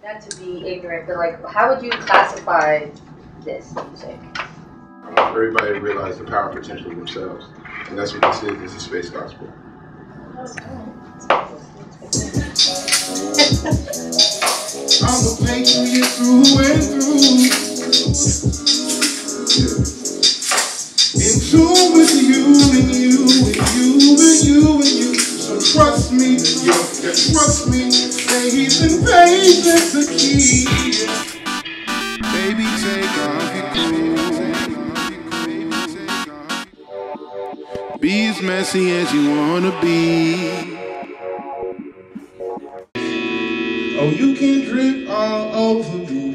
not to be ignorant, but like, how would you classify this music? Everybody realize the power potential of themselves, and that's what this is. This is space gospel. I'm a patriot through and through. In tune with you and you and you and you and you. So trust me, you can trust me. Faith and patience the key. Baby, take off your clothes. Be as messy as you wanna be. Oh, you can drip all over me.